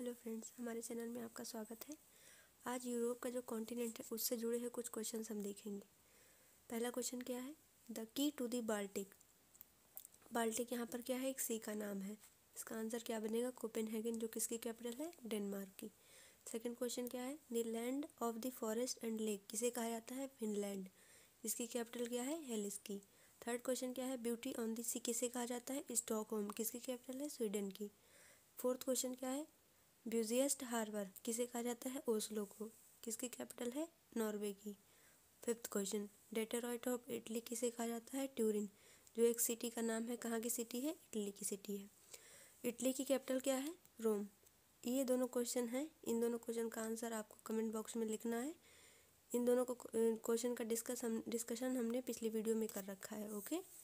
Hello friends, हमारे channel में आपका स्वागत है। आज यूरोप का जो कॉन्टिनेंट है उससे जुड़े हुए कुछ क्वेश्चंस हम देखेंगे। पहला क्वेश्चन क्या है? The key to the Baltic. Baltic यहाँ पर क्या है? एक सी का नाम है। इसका आंसर क्या बनेगा? कोपेनहेगन, जो किसकी कैपिटल है? डेनमार्क की। सेकंड क्वेश्चन क्या है? The land of the forest and lake किसे कहा जाता है? फिनलैंड। इसकी कैपिटल क्या है? हेल्सिंकी। थर्ड क्वेश्चन क्या है? ब्यूटी ऑन द सी किसे कहा जाता है? स्टॉकहोम। किसकी कैपिटल है? स्वीडन की। फोर्थ क्वेश्चन क्या है? ब्यूजियस्ट हार्बर किसे कहा जाता है? ओस्लो को। किसकी कैपिटल है? नॉर्वे की। Fifth question, Detroit of Italy किसे कहा जाता है? ट्यूरिन, जो एक सिटी का नाम है। कहाँ की सिटी है? इटली की सिटी है। इटली की कैपिटल क्या है? रोम। ये दोनों क्वेश्चन हैं। इन दोनों क्वेश्चन का आंसर आपको कमेंट बॉक्स में लिखना है। इन दोनों को क्वेश्चन का डिस्कशन हमने पिछली वीडियो में कर रखा है। ओके।